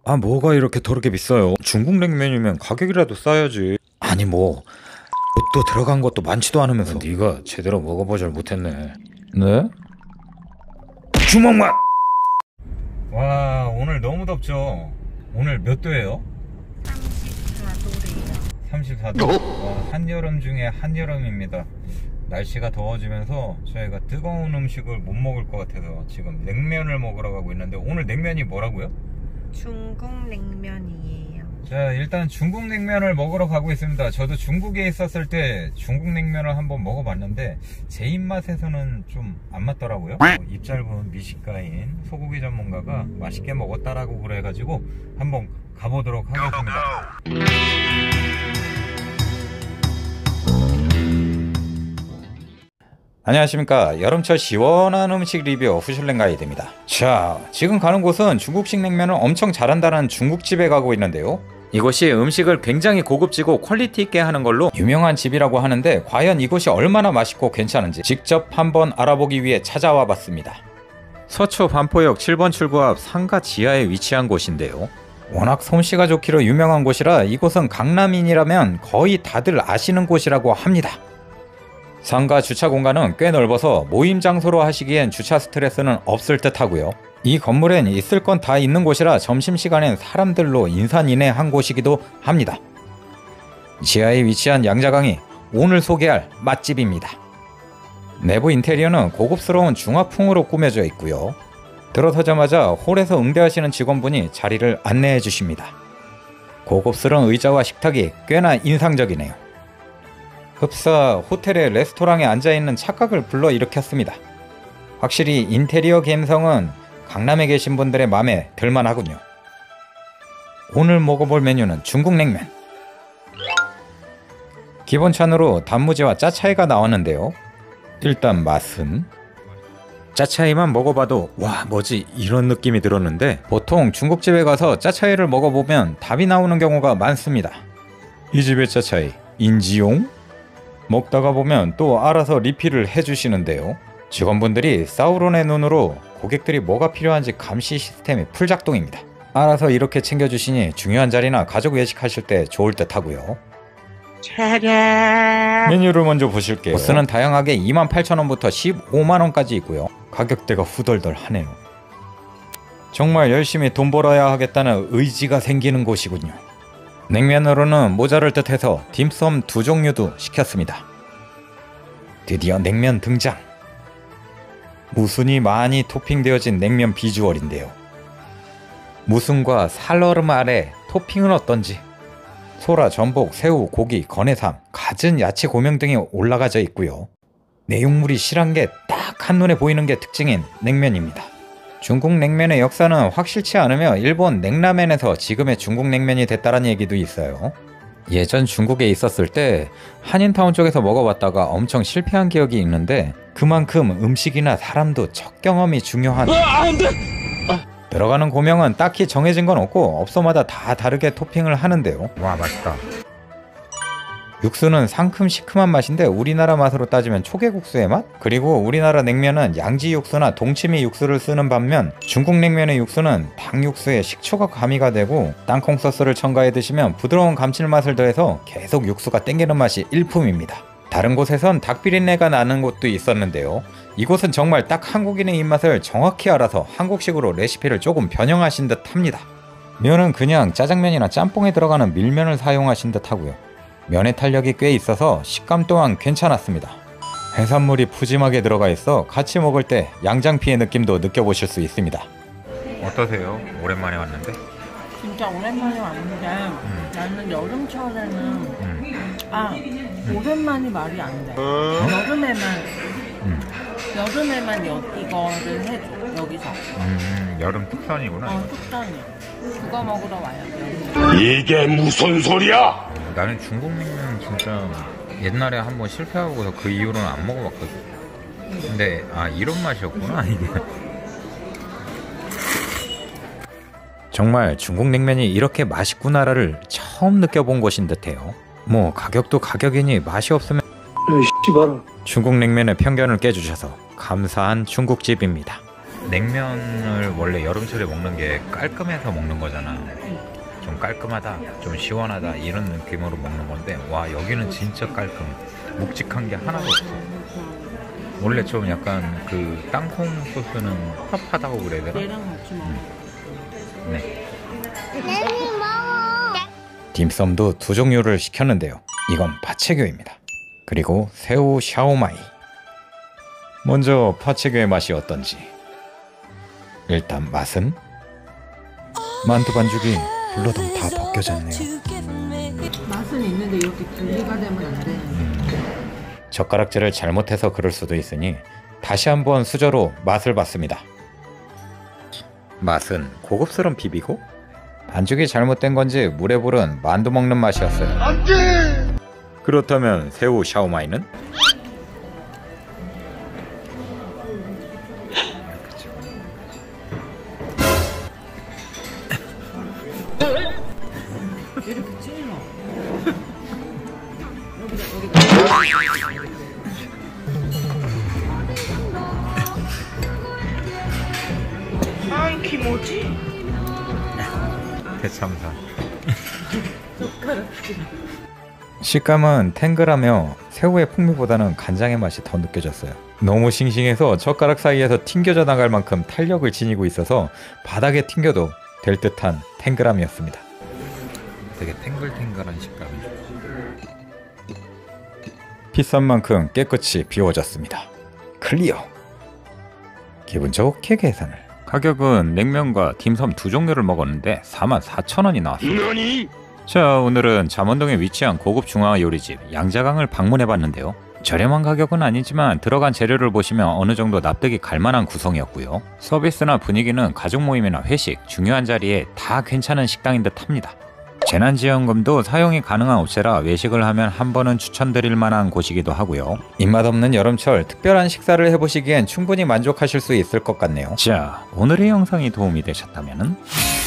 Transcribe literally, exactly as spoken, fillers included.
아, 뭐가 이렇게 더럽게 비싸요? 중국 냉면이면 가격이라도 싸야지. 아니 뭐 옷도 들어간 것도 많지도 않으면서. 네가 제대로 먹어보질 못했네. 네? 주먹만! 와, 오늘 너무 덥죠? 오늘 몇 도예요? 삼십사 도래요. 삼십사 도? 와, 한여름 중에 한여름입니다. 날씨가 더워지면서 저희가 뜨거운 음식을 못 먹을 것 같아서 지금 냉면을 먹으러 가고 있는데, 오늘 냉면이 뭐라고요? 중국 냉면이에요. 자, 일단 중국 냉면을 먹으러 가고 있습니다. 저도 중국에 있었을 때 중국 냉면을 한번 먹어봤는데 제 입맛에서는 좀 안 맞더라고요. 어, 입 짧은 미식가인 소고기 전문가가 맛있게 먹었다라고 그래가지고 한번 가보도록 하겠습니다. 안녕하십니까. 여름철 시원한 음식 리뷰 후슐랭 가이드입니다. 자, 지금 가는 곳은 중국식 냉면을 엄청 잘한다는 중국집에 가고 있는데요. 이곳이 음식을 굉장히 고급지고 퀄리티 있게 하는 걸로 유명한 집이라고 하는데, 과연 이곳이 얼마나 맛있고 괜찮은지 직접 한번 알아보기 위해 찾아와 봤습니다. 서초 반포역 칠 번 출구 앞 상가 지하에 위치한 곳인데요. 워낙 솜씨가 좋기로 유명한 곳이라 이곳은 강남인이라면 거의 다들 아시는 곳이라고 합니다. 상가 주차 공간은 꽤 넓어서 모임 장소로 하시기엔 주차 스트레스는 없을 듯 하고요. 이 건물엔 있을 건 다 있는 곳이라 점심시간엔 사람들로 인산인해한 곳이기도 합니다. 지하에 위치한 양자강이 오늘 소개할 맛집입니다. 내부 인테리어는 고급스러운 중화풍으로 꾸며져 있고요. 들어서자마자 홀에서 응대하시는 직원분이 자리를 안내해 주십니다. 고급스러운 의자와 식탁이 꽤나 인상적이네요. 흡사 호텔의 레스토랑에 앉아있는 착각을 불러일으켰습니다. 확실히 인테리어 감성은 강남에 계신 분들의 맘에 들만하군요. 오늘 먹어볼 메뉴는 중국 냉면. 기본 찬으로 단무지와 짜차이가 나왔는데요. 일단 맛은 짜차이만 먹어봐도 와, 뭐지 이런 느낌이 들었는데, 보통 중국집에 가서 짜차이를 먹어보면 답이 나오는 경우가 많습니다. 이 집의 짜차이 인지용? 먹다가 보면 또 알아서 리필을 해주시는데요. 직원분들이 사우론의 눈으로 고객들이 뭐가 필요한지 감시 시스템이 풀작동입니다. 알아서 이렇게 챙겨주시니 중요한 자리나 가족 외식하실 때 좋을 듯 하고요. 메뉴를 먼저 보실게요. 코스는 다양하게 이만 팔천 원부터 십오만 원까지 있고요. 가격대가 후덜덜하네요. 정말 열심히 돈 벌어야 하겠다는 의지가 생기는 곳이군요. 냉면으로는 모자랄 듯해서 딤섬 두 종류도 시켰습니다. 드디어 냉면 등장! 무순이 많이 토핑되어진 냉면 비주얼인데요. 무순과 살얼음 아래 토핑은 어떤지 소라, 전복, 새우, 고기, 건해삼, 갖은 야채 고명 등이 올라가져 있고요. 내용물이 실한 게 딱 한눈에 보이는 게 특징인 냉면입니다. 중국 냉면의 역사는 확실치 않으며 일본 냉라멘에서 지금의 중국 냉면이 됐다는 얘기도 있어요. 예전 중국에 있었을 때 한인타운 쪽에서 먹어봤다가 엄청 실패한 기억이 있는데, 그만큼 음식이나 사람도 첫 경험이 중요한. 아, 안 돼! 아. 들어가는 고명은 딱히 정해진 건 없고 업소마다 다 다르게 토핑을 하는데요. 와, 맛있다. 육수는 상큼 시큼한 맛인데 우리나라 맛으로 따지면 초계국수의 맛? 그리고 우리나라 냉면은 양지 육수나 동치미 육수를 쓰는 반면 중국 냉면의 육수는 닭 육수에 식초가 가미가 되고 땅콩 소스를 첨가해 드시면 부드러운 감칠맛을 더해서 계속 육수가 땡기는 맛이 일품입니다. 다른 곳에선 닭비린내가 나는 곳도 있었는데요. 이곳은 정말 딱 한국인의 입맛을 정확히 알아서 한국식으로 레시피를 조금 변형하신 듯 합니다. 면은 그냥 짜장면이나 짬뽕에 들어가는 밀면을 사용하신 듯 하고요. 면의 탄력이 꽤 있어서 식감 또한 괜찮았습니다. 해산물이 푸짐하게 들어가 있어 같이 먹을 때 양장피의 느낌도 느껴보실 수 있습니다. 어떠세요? 오랜만에 왔는데? 진짜 오랜만에 왔는데 음. 나는 여름철에는 음. 아 음. 오랜만이 말이 안 돼. 어? 여름에만 음. 여름에만 여, 이거를 해줘 여기서. 음, 여름 특선이구나. 어, 특선이야. 그거 먹으러 와야 돼. 이게 무슨 소리야? 나는 중국 냉면 진짜 옛날에 한번 실패하고서 그 이후로는 안 먹어봤거든. 근데 아, 이런 맛이었구나 이게. 정말 중국 냉면이 이렇게 맛있구나를 처음 느껴본 곳인 듯해요. 뭐 가격도 가격이니 맛이 없으면 에이 씨발아. 중국 냉면의 편견을 깨주셔서 감사한 중국집입니다. 냉면을 원래 여름철에 먹는 게 깔끔해서 먹는 거잖아. 좀 깔끔하다, 좀 시원하다 이런 느낌으로 먹는 건데 와 여기는 진짜 깔끔. 묵직한 게 하나도 없어. 원래 좀 약간 그 땅콩 소스는 텁하다고 그래야 되나? 얘랑 같이 먹어. 네. 딤섬도 두 종류를 시켰는데요. 이건 파채교입니다. 그리고 새우 샤오마이. 먼저 파채교의 맛이 어떤지. 일단 맛은 만두 반죽이 불러도 다 벗겨졌네요. 맛은 있는데 이렇게 분리가 되면 안 되는데. 음, 젓가락질을 잘못해서 그럴 수도 있으니 다시 한번 수저로 맛을 봤습니다. 맛은 고급스러운 비비고 반죽이 잘못된 건지 물에 불은 만두 먹는 맛이었어요. 안돼! 그렇다면 새우 샤오마이는? 이렇게 찔러. 아, 기모지? 대참사. 식감은 탱글하며 새우의 풍미보다는 간장의 맛이 더 느껴졌어요. 너무 싱싱해서 젓가락 사이에서 튕겨져 나갈 만큼 탄력을 지니고 있어서 바닥에 튕겨도 될 듯한 탱글함이었습니다. 되게 탱글탱글한 식감이죠. 비싼 만큼 깨끗이 비워졌습니다. 클리어. 기분 좋게 계산을. 가격은 냉면과 딤섬 두 종류를 먹었는데 사만 사천 원이 나왔습니다. 너니? 자, 오늘은 잠원동에 위치한 고급 중화 요리집 양자강을 방문해봤는데요. 저렴한 가격은 아니지만 들어간 재료를 보시면 어느 정도 납득이 갈만한 구성이었고요. 서비스나 분위기는 가족 모임이나 회식, 중요한 자리에 다 괜찮은 식당인 듯 합니다. 재난지원금도 사용이 가능한 업체라 외식을 하면 한 번은 추천드릴 만한 곳이기도 하고요. 입맛 없는 여름철 특별한 식사를 해보시기엔 충분히 만족하실 수 있을 것 같네요. 자, 오늘의 영상이 도움이 되셨다면